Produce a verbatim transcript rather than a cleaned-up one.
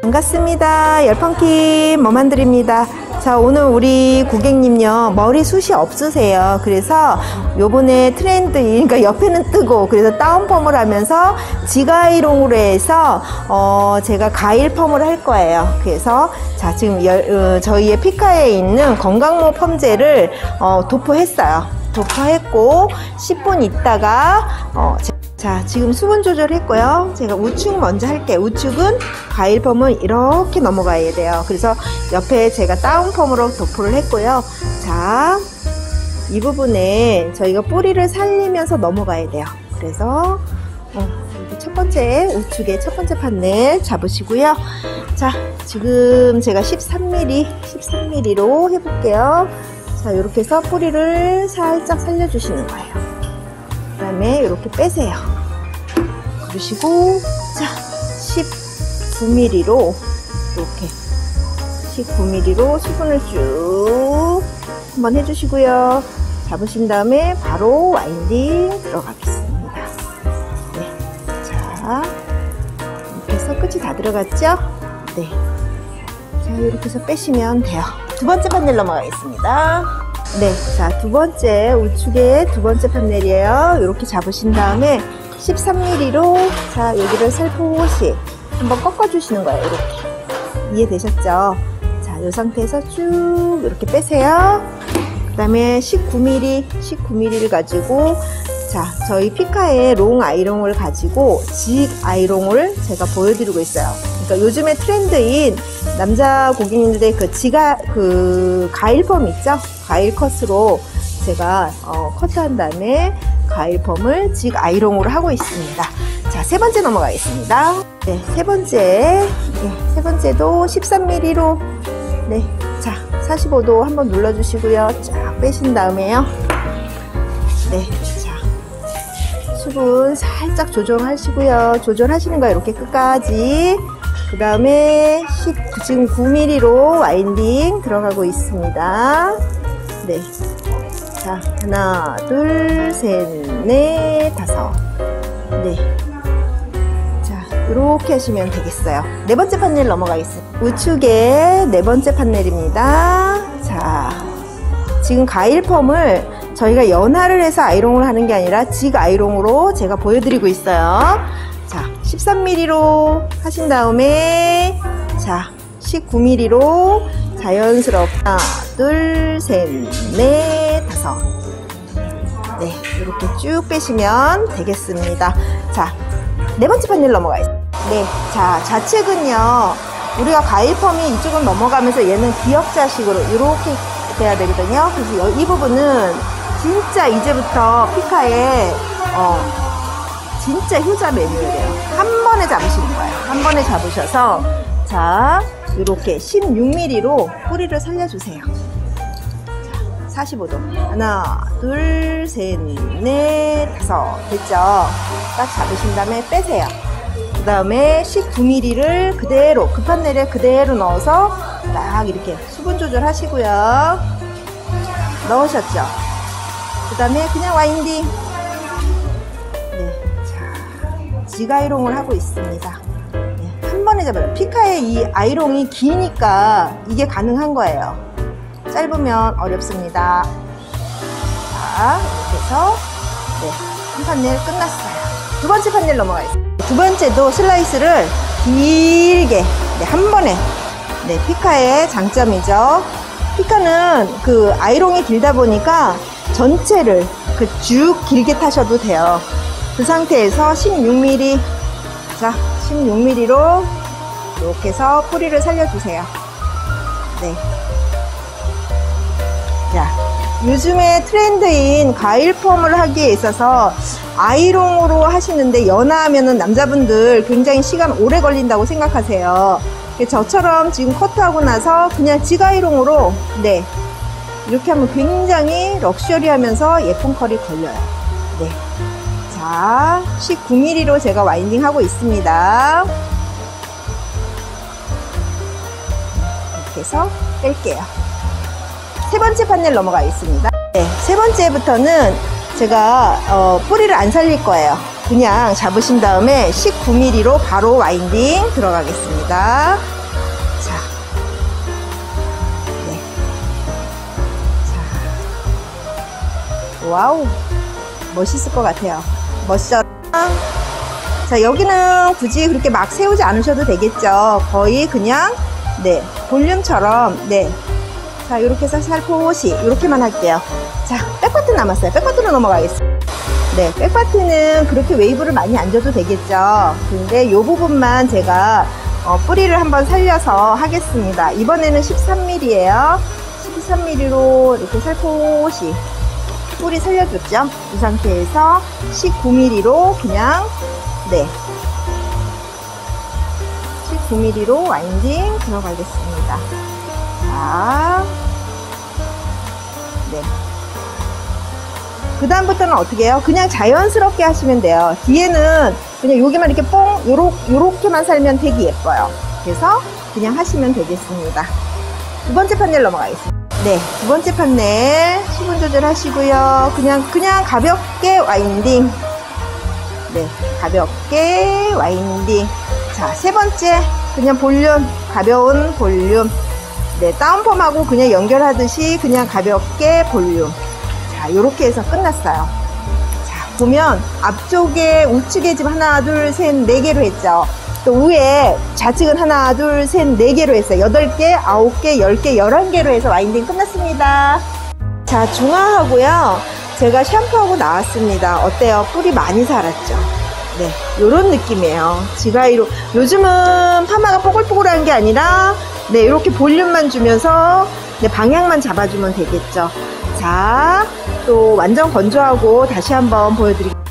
반갑습니다. 열펑킴 머만들입니다. 자, 오늘 우리 고객님요, 머리숱이 없으세요. 그래서 요번에 트렌드인, 그러니까 옆에는 뜨고, 그래서 다운펌을 하면서 지가이롱으로 해서 어 제가 가일 펌을 할 거예요. 그래서 자, 지금 열, 어, 저희의 피카에 있는 건강모 펌젤을 어, 도포했어요. 도포했고 십 분 있다가 어 자, 지금 수분 조절했고요. 제가 우측 먼저 할게요. 우측은 가일 펌은 이렇게 넘어가야 돼요. 그래서 옆에 제가 다운 펌으로 도포를 했고요. 자, 이 부분에 저희가 뿌리를 살리면서 넘어가야 돼요. 그래서 어, 첫 번째 우측에 첫 번째 판넬 잡으시고요. 자, 지금 제가 십삼 밀리미터 십삼 밀리미터로 해볼게요. 자, 이렇게 해서 뿌리를 살짝 살려주시는 거예요. 그 다음에 이렇게 빼세요. 그러시고, 자, 십구 밀리미터로 이렇게 십구 밀리미터로 수분을 쭉 한번 해주시고요. 잡으신 다음에 바로 와인딩 들어가겠습니다. 네, 자, 이렇게 해서 끝이 다 들어갔죠? 네, 자, 이렇게 해서 빼시면 돼요. 두 번째 판넬 넘어가겠습니다. 네, 자, 두 번째 우측에 두 번째 판넬이에요. 이렇게 잡으신 다음에 십삼 밀리미터로 자, 여기를 살포시 한번 꺾어 주시는 거예요. 이렇게 이해되셨죠? 자, 이 상태에서 쭉 이렇게 빼세요. 그 다음에 십구 밀리미터 십구 밀리미터를 가지고, 자, 저희 피카의 롱 아이롱을 가지고 직 아이롱을 제가 보여드리고 있어요. 그러니까 요즘에 트렌드인 남자 고객님들의 그 지가 그 가일 펌 있죠? 가일 컷으로 제가 어, 커트한 다음에 가일 펌을 직 아이롱으로 하고 있습니다. 자, 세 번째 넘어가겠습니다. 네, 세 번째, 네, 세 번째도 십삼 밀리미터로, 네, 자, 사십오 도 한번 눌러주시고요. 쫙 빼신 다음에요. 네, 자, 수분 살짝 조절하시고요. 조절하시는 거예요. 이렇게 끝까지. 그 다음에 지금 구 밀리미터로 와인딩 들어가고 있습니다. 네. 자, 하나, 둘, 셋, 넷, 다섯. 네. 자, 이렇게 하시면 되겠어요. 네 번째 판넬 넘어가겠습니다. 우측에 네 번째 판넬입니다. 자, 지금 가일 펌을 저희가 연화를 해서 아이롱을 하는 게 아니라 직 아이롱으로 제가 보여드리고 있어요. 자, 십삼 밀리미터로 하신 다음에, 자, 십구 밀리미터로 자연스럽게 하나, 둘, 셋, 넷, 다섯. 네, 이렇게 쭉 빼시면 되겠습니다. 자, 네 번째 판넬 넘어가겠습니다. 네, 자, 좌측은요, 우리가 가일 펌이 이쪽은 넘어가면서 얘는 기역자식으로 이렇게 돼야 되거든요. 그래서 이 부분은 진짜 이제부터 피카의 어, 진짜 효자 매뉴얼이에요. 한 번에 잡으시는 거예요. 한 번에 잡으셔서, 자, 이렇게 십육 밀리미터로 뿌리를 살려주세요. 자, 사십오 도. 하나, 둘, 셋, 넷, 다섯. 됐죠? 딱 잡으신 다음에 빼세요. 그 다음에 십구 밀리미터를 그대로, 그 판넬에 그대로 넣어서 딱 이렇게 수분 조절하시고요. 넣으셨죠? 그 다음에 그냥 와인딩. 네, 자, 지가이롱을 하고 있습니다. 한 번에 잡아요. 피카의 이 아이롱이 기니까 이게 가능한 거예요. 짧으면 어렵습니다. 자, 이렇게 해서 네, 한 판넬 끝났어요. 두 번째 판넬 넘어가겠습니다. 두 번째도 슬라이스를 길게 네, 한 번에, 네, 피카의 장점이죠. 피카는 그 아이롱이 길다 보니까 전체를 그 쭉 길게 타셔도 돼요. 그 상태에서 십육 밀리미터, 자, 십육 밀리미터로 이렇게 해서 뿌리를 살려주세요. 네. 자, 요즘에 트렌드인 가일 펌을 하기에 있어서 아이롱으로 하시는데 연화하면은 남자분들 굉장히 시간 오래 걸린다고 생각하세요. 저처럼 지금 커트하고 나서 그냥 지가이롱으로, 네, 이렇게 하면 굉장히 럭셔리하면서 예쁜 컬이 걸려요. 네. 자, 십구 밀리미터로 제가 와인딩 하고 있습니다. 이렇게 해서 뺄게요. 세 번째 판넬 넘어가겠습니다. 네, 세 번째부터는 제가 어, 뿌리를 안 살릴 거예요. 그냥 잡으신 다음에 십구 밀리미터로 바로 와인딩 들어가겠습니다. 와우, 멋있을 것 같아요. 멋져. 자, 여기는 굳이 그렇게 막 세우지 않으셔도 되겠죠. 거의 그냥 네, 볼륨처럼. 네, 자, 이렇게 해서 살포시 이렇게만 할게요. 자, 백파트 남았어요. 백파트로 넘어가겠습니다. 네, 백파트는 그렇게 웨이브를 많이 안 줘도 되겠죠. 근데 이 부분만 제가 어, 뿌리를 한번 살려서 하겠습니다. 이번에는 십삼 밀리미터예요 십삼 밀리미터로 이렇게 살포시 뿌리 살려줬죠. 이 상태에서 십구 밀리미터로 그냥 네, 십구 밀리미터로 와인딩 들어가겠습니다. 자, 네. 그 다음부터는 어떻게 해요? 그냥 자연스럽게 하시면 돼요. 뒤에는 그냥 여기만 이렇게 뽕 요렇, 요렇게만 살면 되게 예뻐요. 그래서 그냥 하시면 되겠습니다. 두 번째 판넬 넘어가겠습니다. 네, 두 번째 판넬 수분 조절하시고요. 그냥 그냥 가볍게 와인딩. 네, 가볍게 와인딩. 자, 세 번째 그냥 볼륨, 가벼운 볼륨. 네, 다운펌하고 그냥 연결하듯이 그냥 가볍게 볼륨. 자, 요렇게 해서 끝났어요. 자, 보면 앞쪽에 우측에 지금 하나, 둘, 셋, 네 개로 했죠. 또 위에 좌측은 하나, 둘, 셋, 네 개로 했어요. 여덟 개, 아홉 개, 열 개, 열한 개로 해서 와인딩 끝났습니다. 자, 중화하고요. 제가 샴푸하고 나왔습니다. 어때요? 뿔이 많이 살았죠? 네, 요런 느낌이에요. 지가이로. 요즘은 파마가 뽀글뽀글한 게 아니라 네, 이렇게 볼륨만 주면서 네, 방향만 잡아주면 되겠죠. 자, 또 완전 건조하고 다시 한번 보여드릴게요.